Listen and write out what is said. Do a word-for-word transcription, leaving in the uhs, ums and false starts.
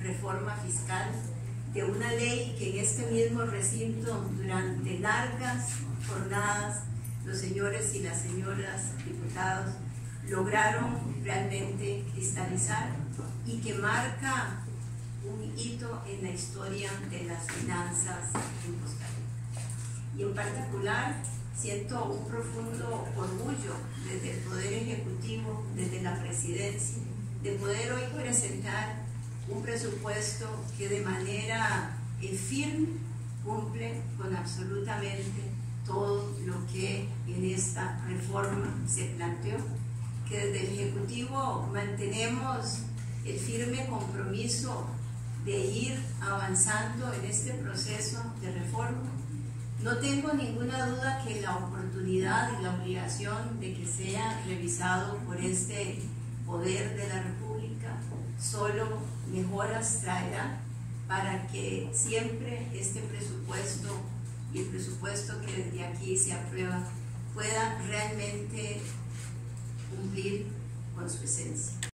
reforma fiscal, de una ley que en este mismo recinto durante largas jornadas los señores y las señoras diputados lograron realmente cristalizar y que marca un hito en la historia de las finanzas en Costa Rica. Y en particular siento un profundo orgullo desde el Poder Ejecutivo, desde la Presidencia, de poder hoy presentar un presupuesto que de manera eh, firme cumple con absolutamente todo lo que en esta reforma se planteó, que desde el Ejecutivo mantenemos el firme compromiso de ir avanzando en este proceso de reforma. No tengo ninguna duda que la oportunidad y la obligación de que sea revisado por este poder de la República solo mejoras traerá para que siempre este presupuesto y el presupuesto que desde aquí se aprueba pueda realmente cumplir con su esencia.